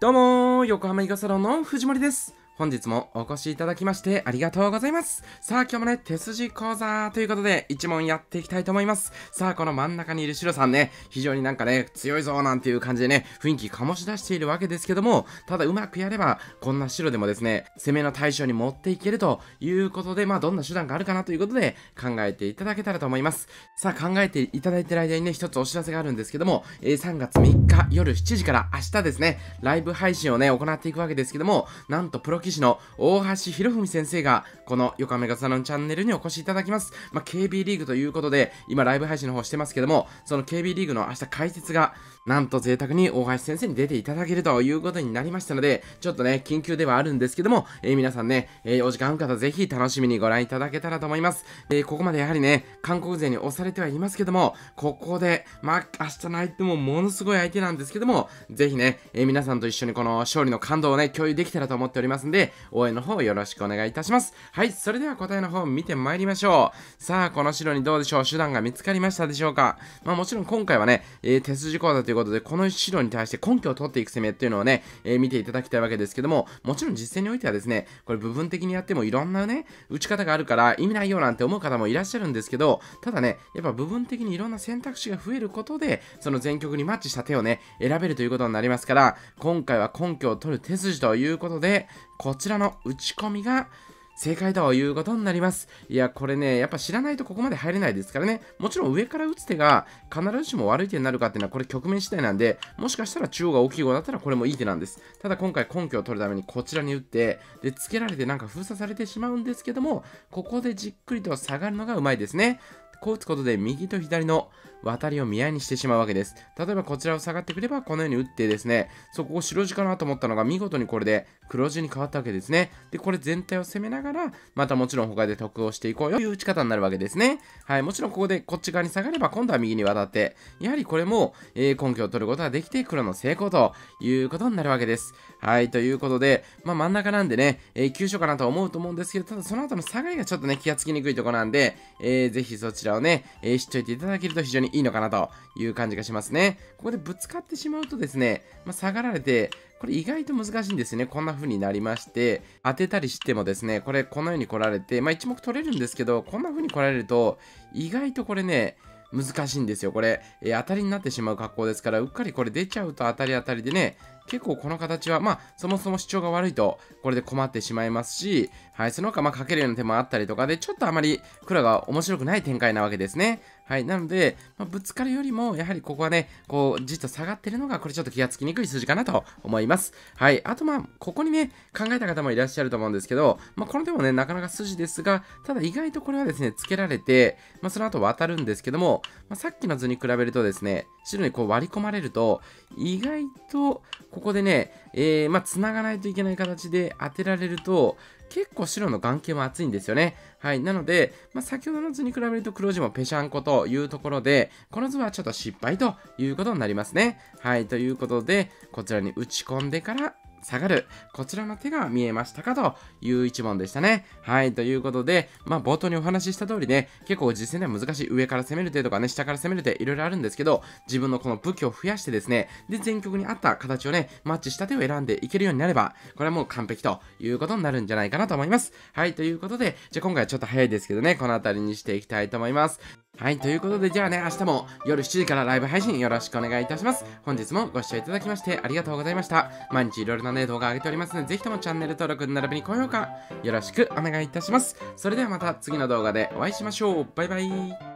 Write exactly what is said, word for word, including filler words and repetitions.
どうもー、横浜イカサロンの藤森です。本日もお越しいただきましてありがとうございます。さあ今日もね、手筋講座ということで一問やっていきたいと思います。さあこの真ん中にいる白さんね、非常になんかね、強いぞなんていう感じでね、雰囲気醸し出しているわけですけども、ただうまくやれば、こんな白でもですね、攻めの対象に持っていけるということで、まあどんな手段があるかなということで考えていただけたらと思います。さあ考えていただいている間にね、一つお知らせがあるんですけども、えー、さんがつみっか夜しちじから明日ですね、ライブ配信をね、行っていくわけですけども、なんとプロ棋士の大橋博文先生がこの横浜イカサロンチャンネルにお越しいただきます。まあ、ケービー リーグということで今ライブ配信の方してますけども、その ケービー リーグの明日解説がなんと贅沢に大橋先生に出ていただけるということになりましたので、ちょっとね緊急ではあるんですけども、えー、皆さんね、えー、お時間ある方ぜひ楽しみにご覧いただけたらと思います。えー、ここまでやはりね韓国勢に押されてはいますけども、ここでまあ明日の相手もものすごい相手なんですけども、ぜひね、えー、皆さんと一緒にこの勝利の感動をね共有できたらと思っておりますんで、応援の方よろしくお願いいたします。はい、それでは答えの方を見てまいりましょう。さあこの白にどうでしょう、手段が見つかりましたでしょうか。まあもちろん今回はね、えー、手筋講座ということでこの白に対して根拠を取っていく攻めっていうのをね、えー、見ていただきたいわけですけども、もちろん実践においてはですね、これ部分的にやってもいろんなね打ち方があるから意味ないよなんて思う方もいらっしゃるんですけど、ただねやっぱ部分的にいろんな選択肢が増えることでその全局にマッチした手をね選べるということになりますから、今回は根拠を取る手筋ということでこちらの打ち込みが正解ということになります。いや、これね、やっぱ知らないとここまで入れないですからね。もちろん上から打つ手が必ずしも悪い手になるかっていうのはこれ局面次第なんで、もしかしたら中央が大きい方だったらこれもいい手なんです。ただ今回根拠を取るためにこちらに打って、で、つけられてなんか封鎖されてしまうんですけども、ここでじっくりと下がるのがうまいですね。こう打つことで右と左の渡りを見合いにしてしまうわけです。例えばこちらを下がってくればこのように打ってですね、そこを白地かなと思ったのが見事にこれで黒地に変わったわけですね。で、これ全体を攻めながら、またもちろん他で得をしていこうよという打ち方になるわけですね。はい、もちろんここでこっち側に下がれば今度は右に渡って、やはりこれも、えー、根拠を取ることができて黒の成功ということになるわけです。はい、ということで、まあ真ん中なんでね、えー、急所かなと思うと思うんですけど、ただその後の下がりがちょっとね、気がつきにくいところなんで、えー、ぜひそちらをね、えー、知っておいていただけると非常にいいのかなという感じがしますね。ここでぶつかってしまうとですね、まあ、下がられて、これ意外と難しいんですよね。こんな風になりまして、当てたりしてもですね、これこのように来られて、まあ一目取れるんですけど、こんな風に来られると、意外とこれね、難しいんですよ。これ、えー、当たりになってしまう格好ですから、うっかりこれ出ちゃうと当たり当たりでね、結構この形は、まあ、そもそも主張が悪いと、これで困ってしまいますし、はい、その他、まあ、かけるような手もあったりとかで、ちょっとあまり黒が面白くない展開なわけですね。はい、なので、まあ、ぶつかるよりも、やはりここはね、こう、じっと下がってるのが、これちょっと気がつきにくい数字かなと思います。はい、あとまあ、ここにね、考えた方もいらっしゃると思うんですけど、まあ、この手もね、なかなか筋ですが、ただ意外とこれはですね、つけられて、まあ、その後渡るんですけども、まあ、さっきの図に比べるとですね、白にこう割り込まれると、意外と、ここでね、えー、まあ、繋がないといけない形で当てられると、結構白の眼形も厚いんですよね。はい。なので、まあ、先ほどの図に比べると黒地もぺしゃんこというところで、この図はちょっと失敗ということになりますね。はい。ということで、こちらに打ち込んでから下がる。こちらの手が見えましたかという一問でしたね。はい。ということで、まあ冒頭にお話しした通りね、結構実戦では難しい上から攻める手とかね、下から攻める手いろいろあるんですけど、自分のこの武器を増やしてですね、で、全局に合った形をね、マッチした手を選んでいけるようになれば、これはもう完璧ということになるんじゃないかなと思います。はい。ということで、じゃあ今回はちょっと早いですけどね、この辺りにしていきたいと思います。はい、ということで、じゃあね、明日も夜しちじからライブ配信よろしくお願いいたします。本日もご視聴いただきましてありがとうございました。毎日いろいろなね、動画上げておりますので、ぜひともチャンネル登録並びに高評価よろしくお願いいたします。それではまた次の動画でお会いしましょう。バイバイ。